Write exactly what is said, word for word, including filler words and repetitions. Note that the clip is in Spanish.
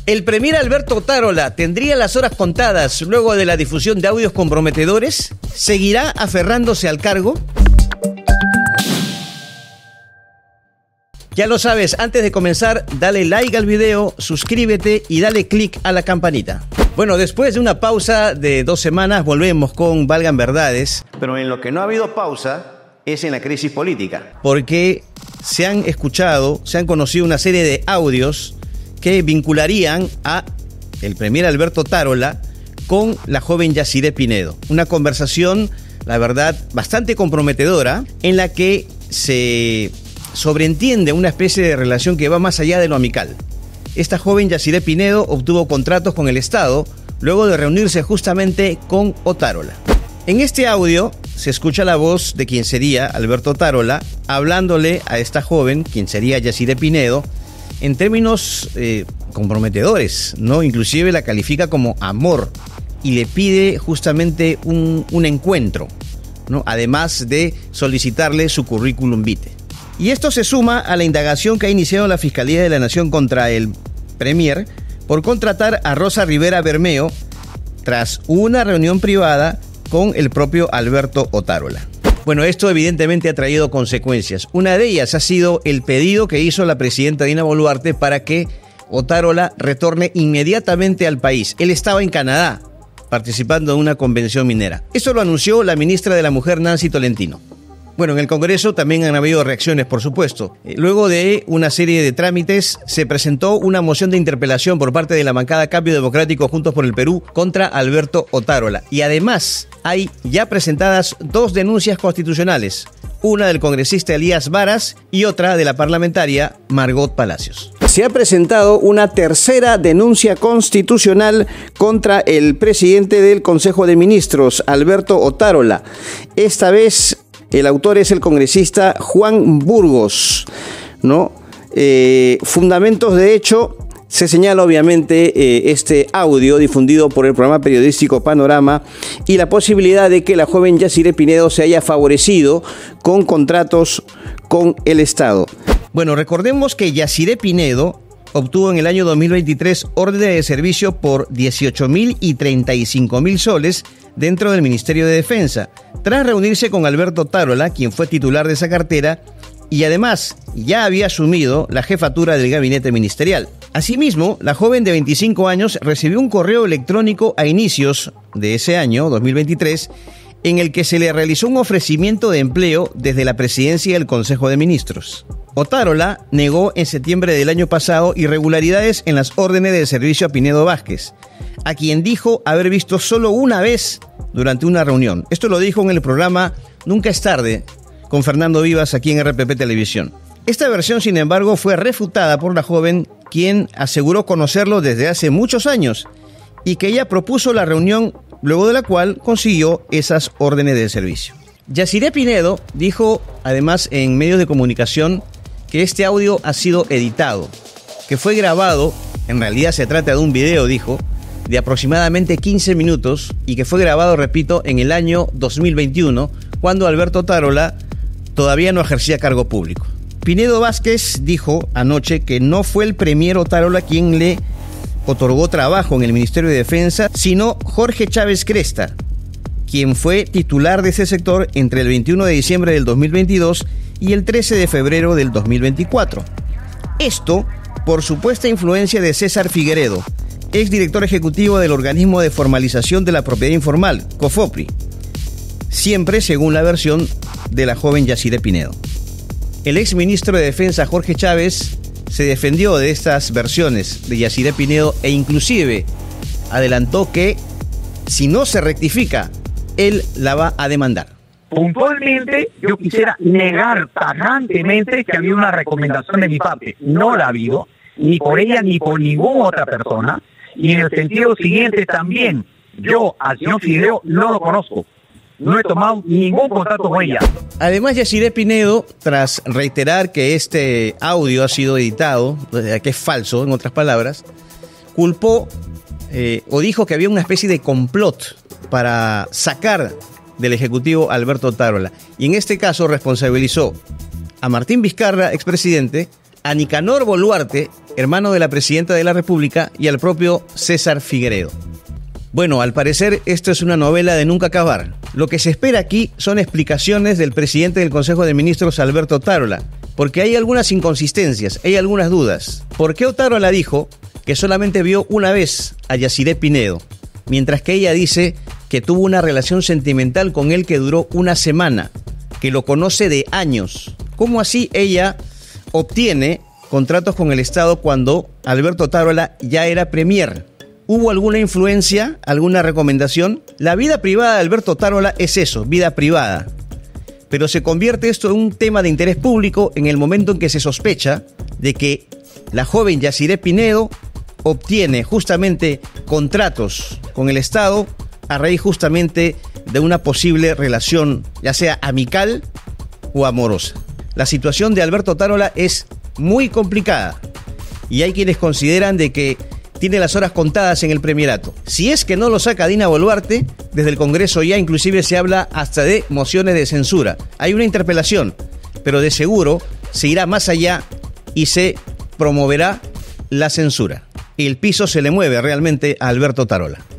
¿El premier Alberto Otárola tendría las horas contadas luego de la difusión de audios comprometedores? ¿Seguirá aferrándose al cargo? Ya lo sabes, antes de comenzar, dale like al video, suscríbete y dale click a la campanita. Bueno, después de una pausa de dos semanas, volvemos con Valgan Verdades. Pero en lo que no ha habido pausa es en la crisis política. Porque se han escuchado, se han conocido una serie de audios que vincularían a el premier Alberto Otárola con la joven Yaciré Pinedo. Una conversación, la verdad, bastante comprometedora, en la que se sobreentiende una especie de relación que va más allá de lo amical. Esta joven Yaciré Pinedo obtuvo contratos con el Estado luego de reunirse justamente con Otárola. En este audio se escucha la voz de quien sería Alberto Otárola hablándole a esta joven, quien sería Yaciré Pinedo, en términos eh, comprometedores, ¿no? Inclusive la califica como amor y le pide justamente un, un encuentro, ¿no? Además de solicitarle su currículum vitae. Y esto se suma a la indagación que ha iniciado la Fiscalía de la Nación contra el premier por contratar a Rosa Rivera Bermeo tras una reunión privada con el propio Alberto Otárola. Bueno, esto evidentemente ha traído consecuencias. Una de ellas ha sido el pedido que hizo la presidenta Dina Boluarte para que Otárola retorne inmediatamente al país. Él estaba en Canadá participando en una convención minera. Esto lo anunció la ministra de la Mujer, Nancy Tolentino. Bueno, en el Congreso también han habido reacciones, por supuesto. Luego de una serie de trámites, se presentó una moción de interpelación por parte de la bancada Cambio Democrático Juntos por el Perú contra Alberto Otárola. Y además, hay ya presentadas dos denuncias constitucionales, una del congresista Elías Varas y otra de la parlamentaria Margot Palacios. Se ha presentado una tercera denuncia constitucional contra el presidente del Consejo de Ministros, Alberto Otárola. Esta vez el autor es el congresista Juan Burgos, ¿no? Eh, fundamentos de hecho, se señala obviamente eh, este audio difundido por el programa periodístico Panorama y la posibilidad de que la joven Yaciré Pinedo se haya favorecido con contratos con el Estado. Bueno, recordemos que Yaciré Pinedo obtuvo en el año dos mil veintitrés órdenes de servicio por dieciocho mil y treinta y cinco mil soles dentro del Ministerio de Defensa, tras reunirse con Alberto Otárola, quien fue titular de esa cartera, y además ya había asumido la jefatura del gabinete ministerial. Asimismo, la joven de veinticinco años recibió un correo electrónico a inicios de ese año, dos mil veintitrés, en el que se le realizó un ofrecimiento de empleo desde la presidencia del Consejo de Ministros. Otárola negó en septiembre del año pasado irregularidades en las órdenes de servicio a Pinedo Vázquez, a quien dijo haber visto solo una vez durante una reunión. Esto lo dijo en el programa Nunca es tarde, con Fernando Vivas aquí en R P P Televisión. Esta versión, sin embargo, fue refutada por la joven, quien aseguró conocerlo desde hace muchos años y que ella propuso la reunión, luego de la cual consiguió esas órdenes de servicio. Yaciré Pinedo dijo, además, en medios de comunicación, que este audio ha sido editado, que fue grabado, en realidad se trata de un video, dijo, de aproximadamente quince minutos y que fue grabado, repito, en el año dos mil veintiuno, cuando Alberto Otárola todavía no ejercía cargo público. Pinedo Vázquez dijo anoche que no fue el premier Otárola quien le otorgó trabajo en el Ministerio de Defensa, sino Jorge Chávez Cresta, quien fue titular de ese sector entre el veintiuno de diciembre del dos mil veintidós y el trece de febrero del dos mil veinticuatro. Esto por supuesta influencia de César Figueredo, exdirector ejecutivo del Organismo de Formalización de la Propiedad Informal, COFOPRI, siempre según la versión de la joven Yaciré Pinedo. El exministro de Defensa Jorge Chávez se defendió de estas versiones de Yaciré Pinedo e inclusive adelantó que si no se rectifica, él la va a demandar. Puntualmente, yo quisiera negar tajantemente que había una recomendación de mi parte. No la ha habido, ni por ella ni por ninguna otra persona. Y en el sentido siguiente también, yo al señor Fideo no lo conozco. No he tomado ningún contacto con ella. Además, Yaciré Pinedo, tras reiterar que este audio ha sido editado, que es falso, en otras palabras, culpó eh, o dijo que había una especie de complot para sacar del Ejecutivo a Alberto Otárola. Y en este caso responsabilizó a Martín Vizcarra, expresidente, a Nicanor Boluarte hermano de la presidenta de la República, y al propio César Figueredo. Bueno, al parecer esto es una novela de nunca acabar. Lo que se espera aquí son explicaciones del presidente del Consejo de Ministros, Alberto Otárola, porque hay algunas inconsistencias, hay algunas dudas. ¿Por qué Otárola dijo que solamente vio una vez a Yaciré Pinedo, mientras que ella dice que tuvo una relación sentimental con él que duró una semana, que lo conoce de años? ¿Cómo así ella obtiene contratos con el Estado cuando Alberto Otárola ya era premier? ¿Hubo alguna influencia, alguna recomendación? La vida privada de Alberto Otárola es eso, vida privada. Pero se convierte esto en un tema de interés público en el momento en que se sospecha de que la joven Yaciré Pinedo obtiene justamente contratos con el Estado a raíz justamente de una posible relación, ya sea amical o amorosa. La situación de Alberto Otárola es muy complicada y hay quienes consideran de que tiene las horas contadas en el premierato. Si es que no lo saca Dina Boluarte, desde el Congreso ya inclusive se habla hasta de mociones de censura. Hay una interpelación, pero de seguro se irá más allá y se promoverá la censura. El piso se le mueve realmente a Alberto Otárola.